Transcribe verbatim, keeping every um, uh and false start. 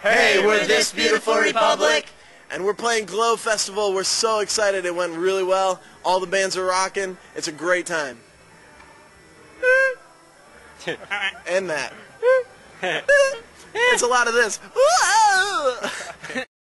Hey, we're this beautiful republic. And we're playing GlowFestival. We're so excited. It went really well. All the bands are rocking. It's a great time. And that. It's a lot of this.